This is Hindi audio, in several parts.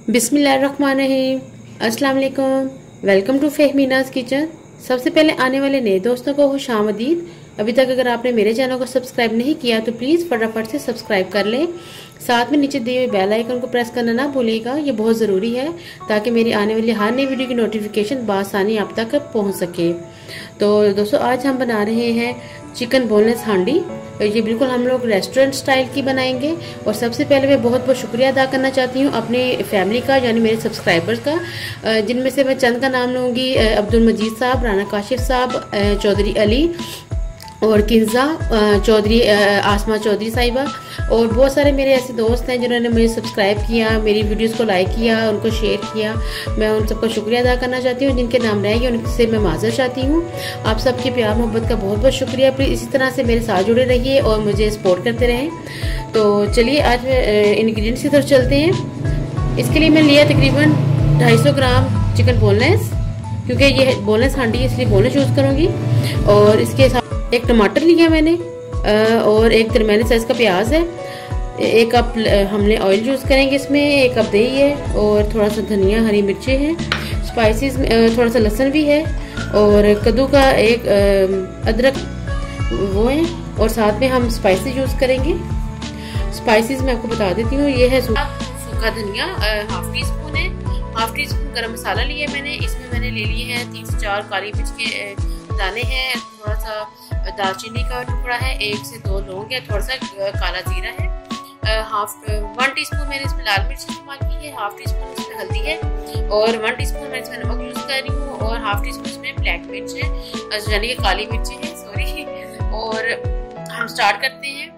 बिस्मिल्लाहिर्रहमानिर्रहीम। अस्सलाम वालेकुम। Welcome to Fahminaz kitchen. सबसे पहले आने वाले नए दोस्तों को खुशामदीद। अभी तक अगर आपने मेरे चैनल को सब्सक्राइब नहीं किया तो प्लीज़ फटाफट से सब्सक्राइब कर लें। साथ में नीचे दिए हुए बेल आइकन को प्रेस करना ना भूलिएगा, ये बहुत ज़रूरी है ताकि मेरी आने वाली हर नई वीडियो की नोटिफिकेशन बआसानी आप तक पहुंच सके। तो दोस्तों आज हम बना रहे हैं चिकन बोनलेस हांडी। ये बिल्कुल हम लोग रेस्टोरेंट स्टाइल की बनाएंगे। और सबसे पहले मैं बहुत बहुत शुक्रिया अदा करना चाहती हूँ अपने फैमिली का, यानी मेरे सब्सक्राइबर्स का, जिनमें से मैं चंद का नाम लूँगी। अब्दुल मजीद साहब, राना काशिफ साहब, चौधरी अली और किन्जा चौधरी, आसमा चौधरी साहिबा, और बहुत सारे मेरे ऐसे दोस्त हैं जिन्होंने मुझे सब्सक्राइब किया, मेरी वीडियोस को लाइक किया, उनको शेयर किया। मैं उन सबका शुक्रिया अदा करना चाहती हूँ। जिनके नाम रह गए उनसे मैं माजर चाहती हूँ। आप सबके प्यार मोहब्बत का बहुत बहुत शुक्रिया। प्लीज़ इसी तरह से मेरे साथ जुड़े रहिए और मुझे सपोर्ट करते रहें। तो चलिए आज इंग्रेडिएंट्स की तरफ चलते हैं। इसके लिए मैं लिया तकरीबन 250 ग्राम चिकन बोनलेस, क्योंकि ये बोनलेस हांडी इसलिए बोनलेस यूज़ करूँगी। और इसके साथ एक टमाटर लिया मैंने, और एक दरमियाने साइज का प्याज है। एक कप हमने ऑयल यूज़ करेंगे इसमें, एक कप दही है, और थोड़ा सा धनिया, हरी मिर्ची है, स्पाइसेस में थोड़ा सा लहसुन भी है, और कद्दू का एक अदरक वो है, और साथ में हम स्पाइसेस यूज़ करेंगे। स्पाइसेस मैं आपको बता देती हूँ। ये है सूखा धनिया 1/2 टी स्पून है, 1/2 टी स्पून गरम मसाला लिया मैंने। इसमें मैंने ले लिए हैं 3 से 4 काली मिर्च के दाने हैं, थोड़ा सा दालचीनी का टुकड़ा है, 1 से 2 लौंग है, थोड़ा सा काला जीरा है, 1 टीस्पून मैंने इसमें लाल मिर्च इस्तेमाल की है, 1/2 टीस्पून इसमें हल्दी है, और 1 टीस्पून मैं इसमें नमक यूज़ कर रही हूँ, और 1/2 टीस्पून इसमें ब्लैक मिर्च है, यानी कि काली मिर्ची है, सॉरी। और हम स्टार्ट करते हैं।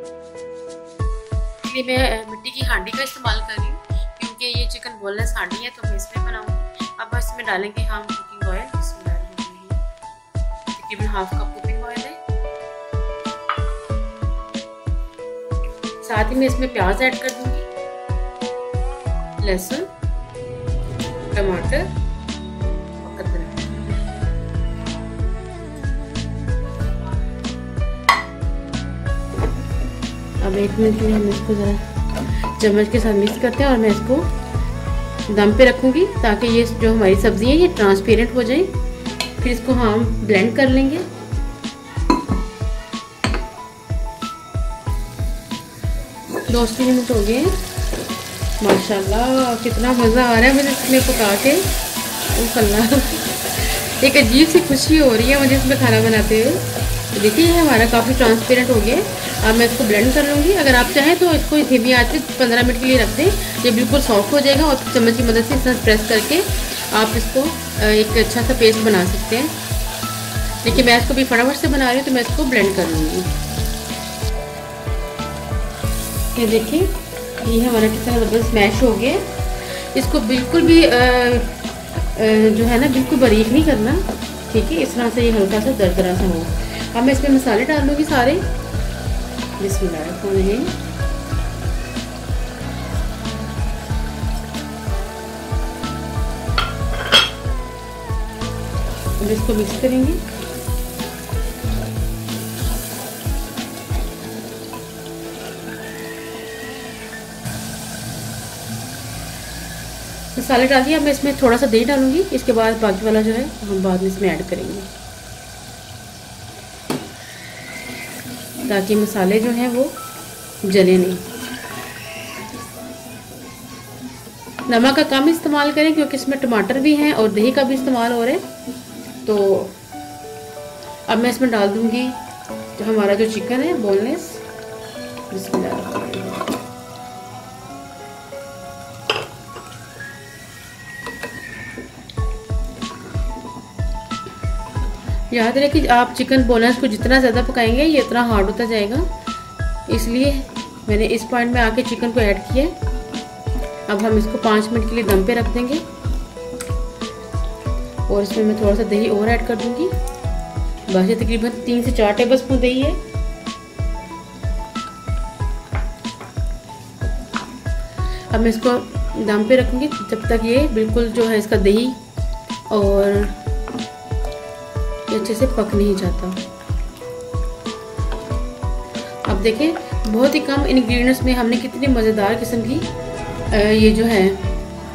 इसलिए मैं मिट्टी की हांडी का इस्तेमाल कर रही हूँ क्योंकि ये चिकन बोनलेस हांडी है, तो मैं इसमें बनाऊंगी। अब इसमें डालेंगे हम कुकिंग ऑयल, तकरीबन 1/2 कप कुकिंग ऑयल है। साथ ही मैं इसमें प्याज ऐड कर दूंगी, लहसुन, टमाटर और अदरक। अब 1 मिनट के लिए हम इसको जरा चम्मच के साथ मिक्स करते हैं, और मैं इसको दम पे रखूंगी ताकि ये जो हमारी सब्जी है ये ट्रांसपेरेंट हो जाए। फिर इसको हम ब्लेंड कर लेंगे। दो 3 मिनट हो गए। माशाल्लाह कितना मज़ा आ रहा है मुझे इसमें पका के। एक अजीब सी खुशी हो रही है मुझे इसमें खाना बनाते हुए। तो देखिए ये हमारा काफ़ी ट्रांसपेरेंट हो गया। अब मैं इसको ब्लेंड कर लूँगी। अगर आप चाहें तो इसको धीमी आंच पे 15 मिनट के लिए रख दें, ये बिल्कुल सॉफ्ट हो जाएगा, और चम्मच की मदद से इस तरह प्रेस करके आप इसको एक अच्छा सा पेस्ट बना सकते हैं। देखिए मैं इसको भी फटाफट से बना रही हूँ, तो मैं इसको ब्लेंड कर लूँगी। ये देखिए ये हमारा कितना ज़बरदस्त स्मैश हो गया। इसको बिल्कुल भी जो है ना बिल्कुल बारीक नहीं करना, ठीक है। इस तरह से ये हल्का सा दरदरा सा हो। अब मैं इसमें मसाले डाल दूँगी सारे। बिस्मिल्लाह। इसको मिक्स करेंगे। मसाले डाल दिया। मैं इसमें थोड़ा सा दही डालूंगी, इसके बाद बाकी वाला जो है हम बाद में इसमें ऐड करेंगे, ताकि मसाले जो हैं वो जले नहीं। नमक का कम इस्तेमाल करें क्योंकि इसमें टमाटर भी हैं और दही का भी इस्तेमाल हो रहा है। तो अब मैं इसमें डाल दूंगी तो हमारा जो चिकन है बोनलेस। बिस्मिल्लाह। याद रखें कि आप चिकन बोनलेस को जितना ज़्यादा पकाएंगे ये उतना हार्ड होता जाएगा, इसलिए मैंने इस पॉइंट में आके चिकन को ऐड किया। अब हम इसको 5 मिनट के लिए दम पे रख देंगे, और इसमें मैं थोड़ा सा दही और ऐड कर दूंगी। बस ये तकरीबन 3 से 4 टेबल स्पून दही है। अब मैं इसको दम पे रखूंगी जब तक ये बिल्कुल जो है इसका दही और ये अच्छे से पक नहीं जाता। अब देखें बहुत ही कम इंग्रेडिएंट्स में हमने कितनी मज़ेदार किस्म की ये जो है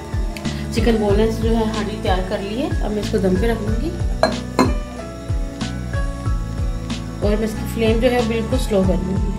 चिकन बोनलेस जो है हांडी तैयार कर ली है। अब मैं इसको दम पे रख दूँगी और मैं इसकी फ्लेम जो है बिल्कुल स्लो कर दूँगी।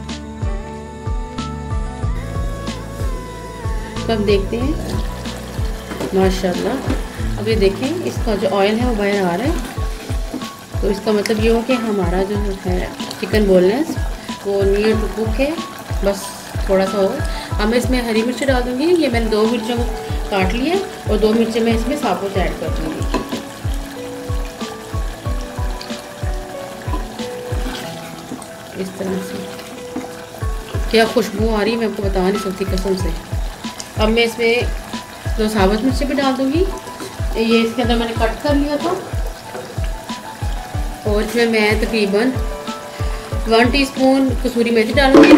तो अब देखते हैं, माशाल्लाह। अब ये देखें, इसका जो ऑयल है वो बाहर आ रहा है। तो इसका मतलब ये हो कि हमारा जो है चिकन बोनलेस वो नियर टू कुक है, बस थोड़ा सा हो। अब मैं इसमें हरी मिर्च डाल दूँगी। ये मैंने 2 मिर्चों को काट लिया और 2 मिर्चें मैं इसमें साबुत ऐड कर दूँगी। इस तरह से क्या खुशबू आ रही है, मैं आपको बता नहीं सकती कसम से। अब मैं इसमें 2 साबुत मिर्चें भी डाल दूँगी। ये इसके अंदर मैंने कट कर लिया था। और इसमें मैं तकरीबन 1 टीस्पून कसूरी मेथी डालूँगी।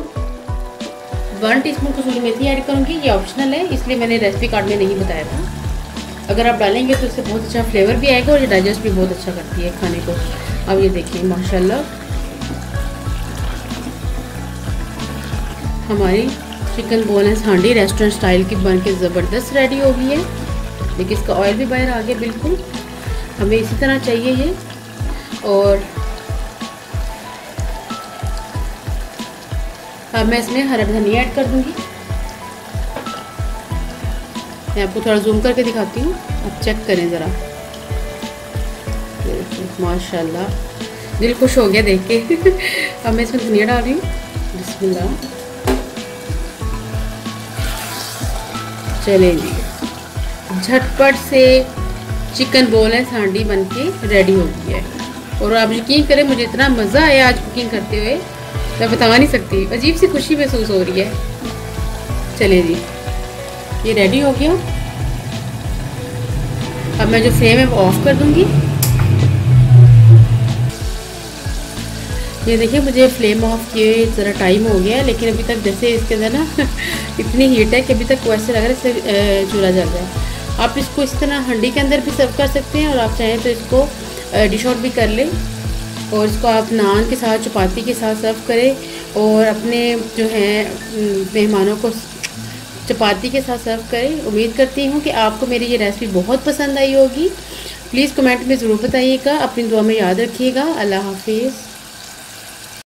1 टीस्पून कसूरी मेथी ऐड करूँगी। ये ऑप्शनल है, इसलिए मैंने रेसिपी कार्ड में नहीं बताया था। अगर आप डालेंगे तो इससे बहुत अच्छा फ्लेवर भी आएगा और ये डाइजेस्ट भी बहुत अच्छा करती है खाने को। अब ये देखिए, माशाल्लाह हमारी chicken boneless handi restaurant style की बन के ज़बरदस्त रेडी हो गई है। देखिए, इसका ऑयल भी बाहर आ गया बिल्कुल। हमें इसी तरह चाहिए ये। और अब मैं इसमें हरा धनिया ऐड कर दूंगी। मैं आपको थोड़ा जूम करके दिखाती हूँ, आप चेक करें ज़रा। माशाल्लाह दिल खुश हो गया देख के। अब मैं इसमें धनिया डाल रही हूँ। बिस्मिल्लाह। चले जी, झटपट से चिकन बोनलेस हांडी बनके रेडी हो गई है। और आप यकीन करें, मुझे इतना मज़ा आया आज कुकिंग करते हुए, मैं बता नहीं सकती। अजीब सी खुशी महसूस हो रही है। चलिए जी, ये रेडी हो गया। अब मैं जो फ्लेम है वो ऑफ कर दूंगी। ये देखिए, मुझे फ्लेम ऑफ किए ज़रा टाइम हो गया है, लेकिन अभी तक जैसे इसके अंदर ना इतनी हीट है कि अभी तक वैसे लग रहा है इससे चूल्हा जल रहा है। आप इसको इस तरह हंडी के अंदर भी सर्व कर सकते हैं और आप चाहें तो इसको डिश आउट भी कर लें और इसको आप नान के साथ, चपाती के साथ सर्व करें और अपने जो है मेहमानों को चपाती के साथ सर्व करें। उम्मीद करती हूँ कि आपको मेरी ये रेसिपी बहुत पसंद आई होगी। प्लीज़ कमेंट में ज़रूर बताइएगा। अपनी दुआ में याद रखिएगा। अल्लाह हाफिज़।